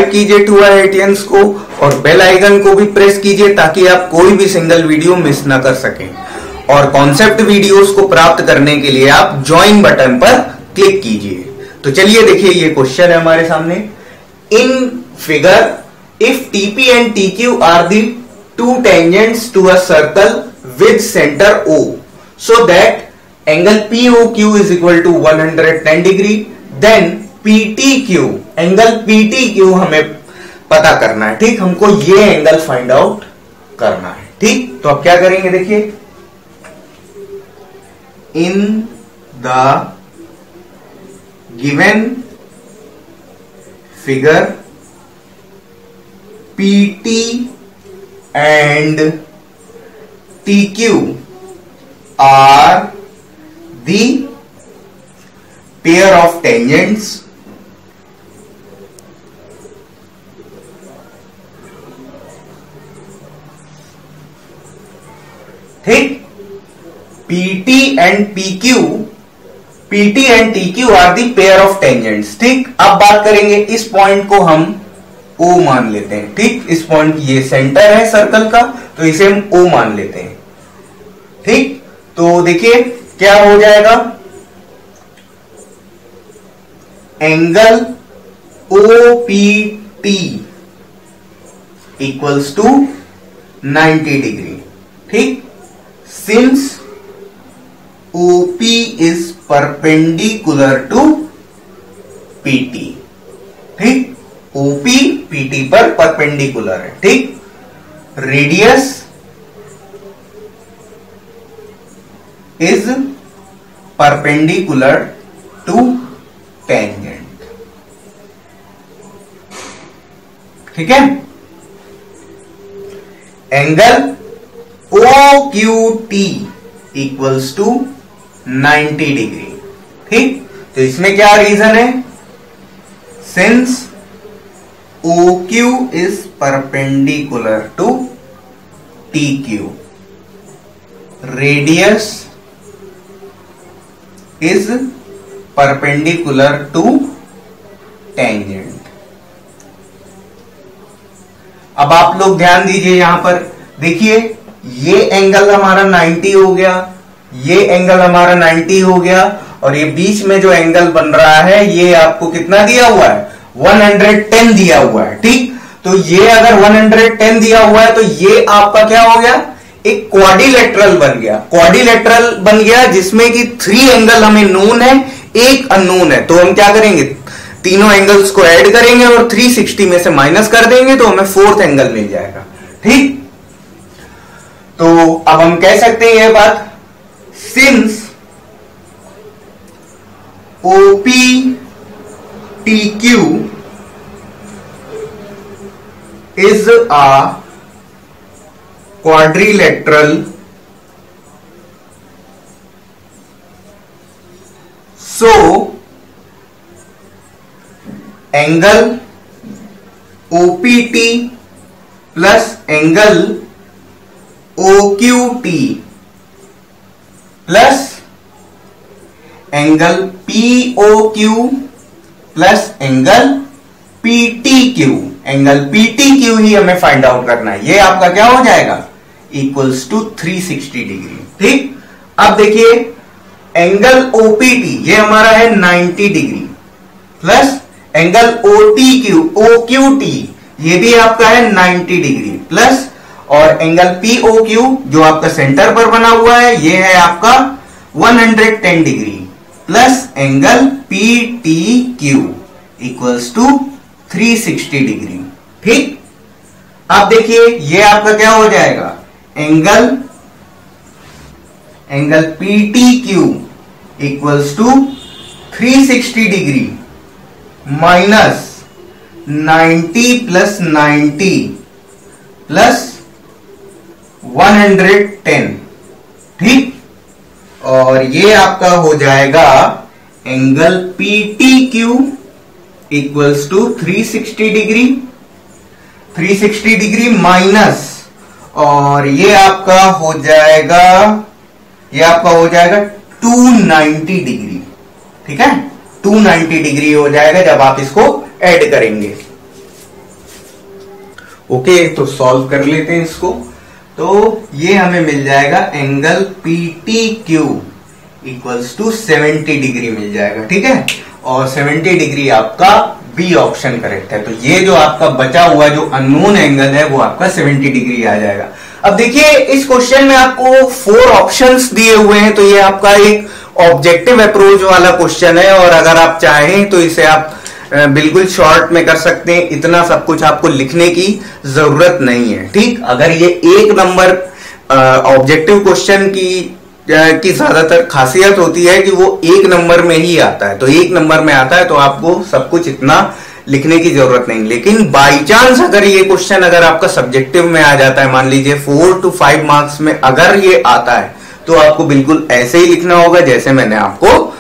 Subscribe कीजिए to IITians को और बेल आइकन को भी प्रेस कीजिए ताकि आप कोई भी सिंगल वीडियो मिस ना कर सकें। और कॉन्सेप्ट वीडियोस को प्राप्त करने के लिए आप ज्वाइन बटन पर क्लिक कीजिए। तो चलिए देखिए, ये क्वेश्चन है हमारे सामने। In figure if TP and TQ are the two tangents to a circle with centre O so that angle POQ is equal to 110 degree, then PTQ, angle PTQ हमें पता करना है। ठीक, हमको ये एंगल फाइंड आउट करना है। ठीक, तो अब क्या करेंगे, देखिए, in the given figure PT and TQ are the pair of tangents ठीक, PT and TQ are the pair of tangents। ठीक, अब बात करेंगे, इस पॉइंट को हम O मान लेते हैं। ठीक, इस पॉइंट, ये सेंटर है सर्कल का, तो इसे हम O मान लेते हैं। ठीक, तो देखिए क्या हो जाएगा, angle OPT equals to 90 degree. ठीक, since OP is perpendicular to PT। ठीक, OP PT पर परपेंडिकुलर है। ठीक, radius is perpendicular to tangent. ठीक है, angle OQT equals to 90 degree. ठीक, तो इसमें क्या रीजन है, since OQ is perpendicular to TQ, radius is perpendicular to tangent. अब आप लोग ध्यान दीजिए, यहां पर देखिए, ये एंगल हमारा 90 हो गया, ये एंगल हमारा 90 हो गया, और ये बीच में जो एंगल बन रहा है ये आपको कितना दिया हुआ है, 110 दिया हुआ है। ठीक, तो ये अगर 110 दिया हुआ है तो ये आपका क्या हो गया, एक क्वाड्रिलेटरल बन गया। क्वाड्रिलेटरल बन गया जिसमें कि 3 एंगल हमें नोन है, एक अननोन है। तो हम क्या करेंगे, तीनों एंगल्स को ऐड करेंगे और 360 में से माइनस कर देंगे तो हमें 4th एंगल मिल जाएगा। ठीक, तो अब हम कह सकते हैं यह बात, सिंस OPTQ is a quadrilateral, so angle OPT plus angle OQT plus angle POQ plus angle PTQ, angle PTQ ही हमें फाइंड आउट करना है। ये आपका क्या हो जाएगा, इक्वल्स टू 360 डिग्री। ठीक, अब देखिए एंगल OPT ये हमारा है 90 डिग्री, प्लस एंगल OQT ये भी आपका है 90 डिग्री, प्लस और एंगल POQ जो आपका सेंटर पर बना हुआ है ये है आपका 110 degree, plus angle PTQ equals to 360 degree. ठीक, अब देखिए ये आपका क्या हो जाएगा, angle PTQ equals to 360 degree minus 90 plus 90 plus 110। ठीक, और ये आपका हो जाएगा angle PTQ equals to 360 degree, 360 degree minus, और ये आपका हो जाएगा, ये आपका हो जाएगा 290 डिग्री। ठीक है, 290 डिग्री हो जाएगा जब आप इसको ऐड करेंगे। ओके, तो सॉल्व कर लेते हैं इसको। तो ये हमें मिल जाएगा angle PT Q equals to 70 degree मिल जाएगा, ठीक है। और 70 डिग्री आपका बी ऑप्शन करेक्ट है। तो ये जो आपका बचा हुआ जो अननोन एंगल है वो आपका 70 डिग्री आ जाएगा। अब देखिए इस क्वेश्चन में आपको 4 ऑप्शंस दिए हुए हैं, तो ये आपका एक ऑब्जेक्टिव अप्रोच वाला क्वेश्चन है, और अगर आप चाहें तो इसे आप बिल्कुल शॉर्ट में कर सकते हैं, इतना सब कुछ आपको लिखने की जरूरत नहीं है, ठीक। अगर ये एक नंबर ऑब्जेक्टिव क्वेश्चन की ज्यादातर खासियत होती है कि वो एक नंबर में ही आता है, तो एक नंबर में आता है तो आपको सब कुछ इतना लिखने की जरूरत नहीं। लेकिन बाई चांस अगर ये क्वेश्चन अगर आपका सब्जेक्टिव में आ जाता है, मान लीजिए 4 to 5 मार्क्स में अगर ये आता है, तो आपको बिल्कुल ऐसे ही लिखना होगा जैसे मैंने आपको